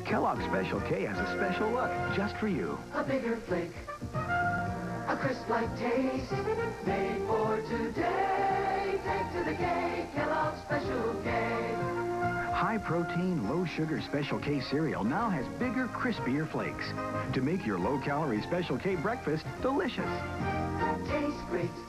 Kellogg Special K has a special look just for you. A bigger flake, a crisp-like taste, made for today. Take to the K, Kellogg Special K. High-protein, low-sugar Special K cereal now has bigger, crispier flakes to make your low-calorie Special K breakfast delicious. Tastes great.